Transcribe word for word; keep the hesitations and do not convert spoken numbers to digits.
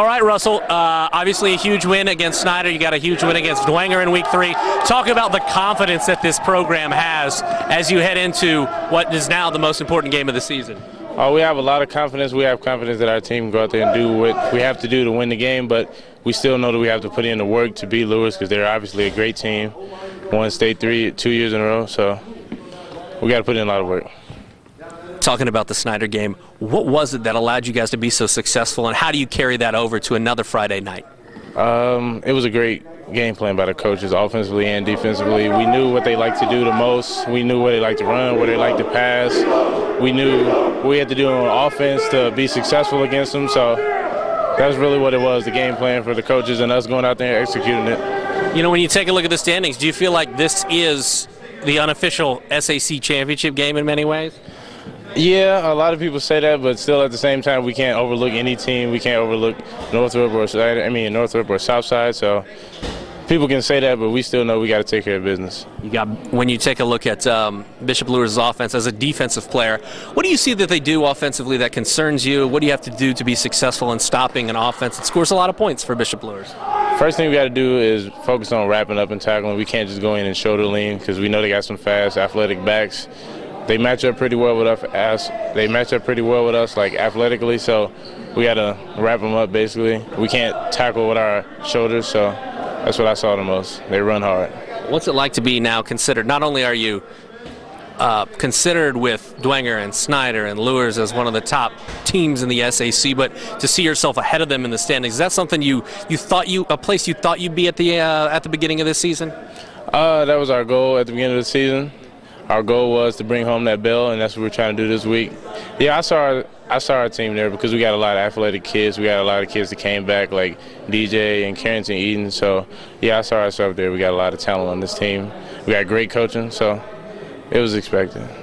All right, Russell, uh, obviously a huge win against Snyder. You got a huge win against Dwenger in week three. Talk about the confidence that this program has as you head into what is now the most important game of the season. Oh, we have a lot of confidence. We have confidence that our team can go out there and do what we have to do to win the game, but we still know that we have to put in the work to beat Lewis because they're obviously a great team. Won state three two years in a row, so we got to put in a lot of work. Talking about the Snyder game, what was it that allowed you guys to be so successful, and how do you carry that over to another Friday night? Um, it was a great game plan by the coaches, offensively and defensively. We knew what they like to do the most. We knew where they like to run, where they like to pass. We knew what we had to do on offense to be successful against them. So that's really what it was, the game plan for the coaches and us going out there and executing it. You know, when you take a look at the standings, do you feel like this is the unofficial S A C championship game in many ways? Yeah, a lot of people say that, but still at the same time, we can't overlook any team. We can't overlook Northrop or I mean Northrop or Southside. So people can say that, but we still know we got to take care of business. You got when you take a look at um, Bishop Luers' offense as a defensive player, what do you see that they do offensively that concerns you? What do you have to do to be successful in stopping an offense that scores a lot of points for Bishop Luers? First thing we got to do is focus on wrapping up and tackling. We can't just go in and shoulder lean because we know they got some fast, athletic backs. They match up pretty well with us. As they match up pretty well with us, like athletically. So we got to wrap them up. Basically, we can't tackle with our shoulders. So that's what I saw the most. They run hard. What's it like to be now considered? Not only are you uh, considered with Dwenger and Snyder and Luers as one of the top teams in the S A C, but to see yourself ahead of them in the standings, is that something you you thought you a place you thought you'd be at the uh, at the beginning of this season? Uh, that was our goal at the beginning of the season. Our goal was to bring home that bell, and that's what we're trying to do this week. Yeah, I saw our, I saw our team there because we got a lot of athletic kids. We got a lot of kids that came back, like D J and Carrington Eden. So, yeah, I saw ourselves there. We got a lot of talent on this team. We got great coaching, so it was expected.